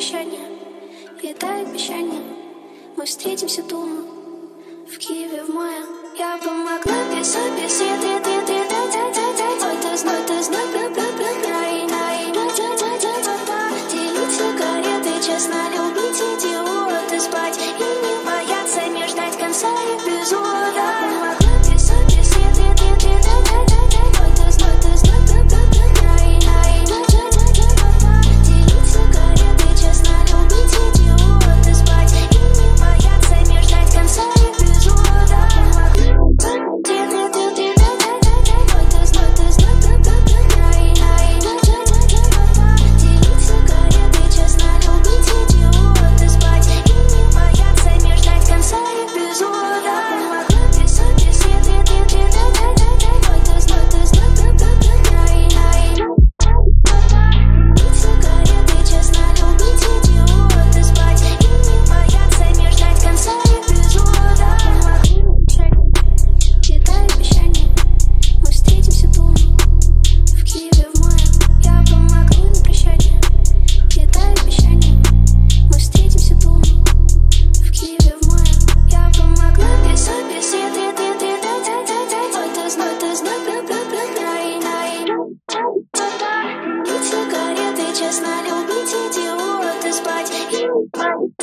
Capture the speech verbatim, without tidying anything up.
прощание, я таю обещание. Мы встретимся дома в Киеве в мае. Я помогла без без я ты ты ты да да да да ой ты знай ты знай бля бля бля бля и на и на да да да да да делить сигареты, честно любить идиоты, спать и не бояться, не ждать конца эпизода. Помогла без без я ты ты ты да да да да ой ты знай ты знай бля бля бля бля и на и на да да да да да делить сигареты, честно любить идиоты, спать и не бояться, не ждать конца эпизода. Честно любить идиоты, спать и